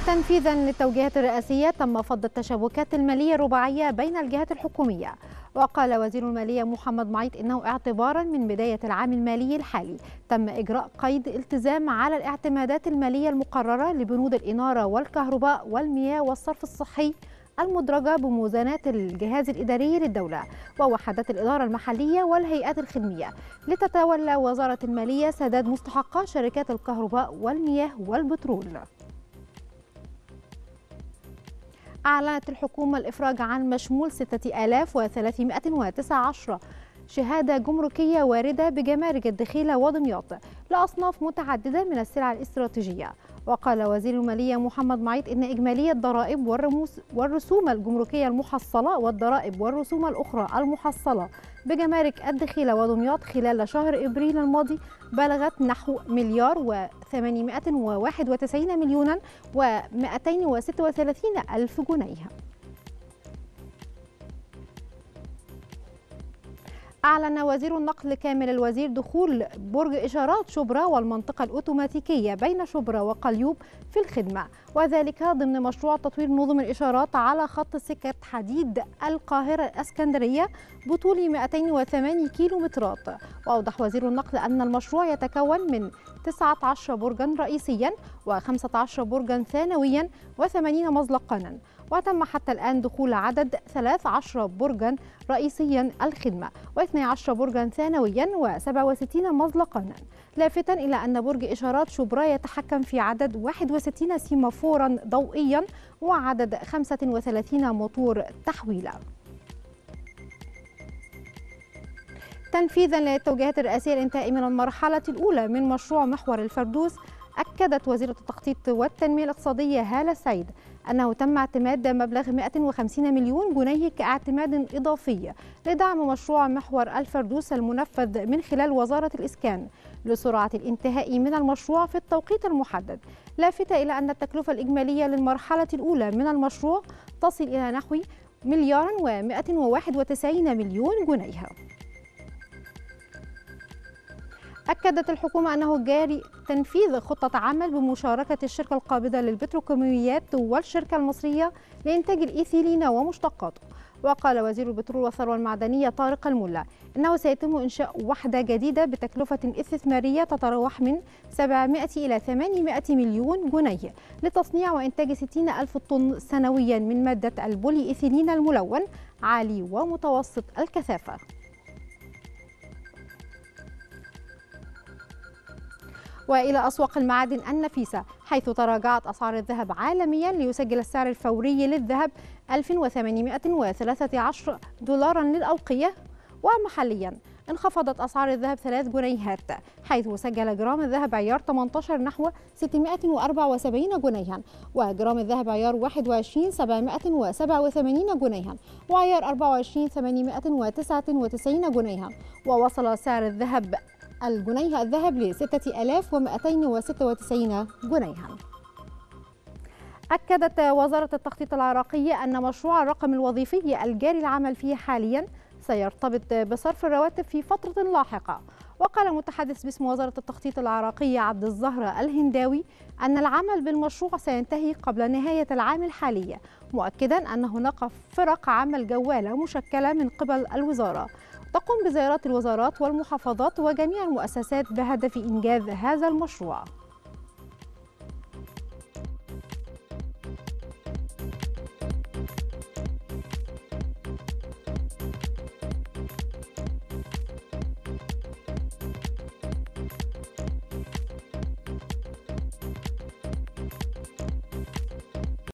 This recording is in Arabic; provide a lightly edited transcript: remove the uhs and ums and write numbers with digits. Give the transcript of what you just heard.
تنفيذا للتوجيهات الرئاسية تم فض التشابكات المالية الرباعية بين الجهات الحكومية. وقال وزير المالية محمد معيط إنه اعتبارا من بداية العام المالي الحالي تم إجراء قيد التزام على الاعتمادات المالية المقررة لبنود الإنارة والكهرباء والمياه والصرف الصحي المدرجة بموازنات الجهاز الإداري للدولة ووحدات الإدارة المحلية والهيئات الخدمية، لتتولى وزارة المالية سداد مستحقات شركات الكهرباء والمياه والبترول. أعلنت الحكومة الإفراج عن مشمول 6319 شهادة جمركية واردة بجمارك الدخيلة ودمياط لأصناف متعددة من السلع الاستراتيجية. وقال وزير المالية محمد معيط إن إجمالي الضرائب والرسوم الجمركية المحصلة والضرائب والرسوم الأخرى المحصلة بجمارك الدخيلة ودمياط خلال شهر إبريل الماضي بلغت نحو مليار و891 مليون و236 ألف جنيه. أعلن وزير النقل كامل الوزير دخول برج إشارات شبرا والمنطقة الأوتوماتيكية بين شبرا وقليوب في الخدمة، وذلك ضمن مشروع تطوير نظم الإشارات على خط سكة حديد القاهرة الإسكندرية بطول 208 كيلومترات. وأوضح وزير النقل أن المشروع يتكون من 19 برجا رئيسيا و15 برجا ثانويا و80 مزلقانا، وتم حتى الآن دخول عدد 13 برجا رئيسيا الخدمة و12 برجا ثانويا و67 مزلقانا، لافتا إلى أن برج إشارات شبرا يتحكم في عدد 61 سيمافورا ضوئيا وعدد 35 موتور تحويلة. تنفيذا للتوجيهات الرئاسية للانتهاء من المرحلة الأولى من مشروع محور الفردوس، أكدت وزيرة التخطيط والتنمية الاقتصادية هالة السعيد أنه تم اعتماد مبلغ 150 مليون جنيه كاعتماد إضافي لدعم مشروع محور الفردوس المنفذ من خلال وزارة الإسكان لسرعة الانتهاء من المشروع في التوقيت المحدد، لافتة إلى أن التكلفة الإجمالية للمرحلة الأولى من المشروع تصل إلى نحو مليار و191 مليون جنيه. أكدت الحكومة أنه جاري تنفيذ خطة عمل بمشاركة الشركة القابضة للبتروكيماويات والشركة المصرية لإنتاج الإيثيلين ومشتقاته. وقال وزير البترول والثروة المعدنية طارق الملا إنه سيتم إنشاء وحدة جديدة بتكلفة استثمارية تتراوح من 700 إلى 800 مليون جنيه لتصنيع وإنتاج 60 ألف طن سنويا من مادة البولي إيثيلين الملون عالي ومتوسط الكثافة. وإلى أسواق المعادن النفيسة، حيث تراجعت أسعار الذهب عالميا ليسجل السعر الفوري للذهب 1813 دولارا للأوقية، ومحليا انخفضت أسعار الذهب 3 جنيهات، حيث سجل جرام الذهب عيار 18 نحو 674 جنيها، وجرام الذهب عيار 21 787 جنيها، وعيار 24 899 جنيها. ووصل سعر الذهب الجنيه الذهب ل 6296 جنيها. أكدت وزارة التخطيط العراقي أن مشروع الرقم الوظيفي الجاري العمل فيه حاليا سيرتبط بصرف الرواتب في فترة لاحقة. وقال المتحدث باسم وزارة التخطيط العراقي عبد الزهرة الهنداوي أن العمل بالمشروع سينتهي قبل نهاية العام الحالي، مؤكدا أن هناك فرق عمل جوالة مشكلة من قبل الوزارة تقوم بزيارات الوزارات والمحافظات وجميع المؤسسات بهدف إنجاز هذا المشروع.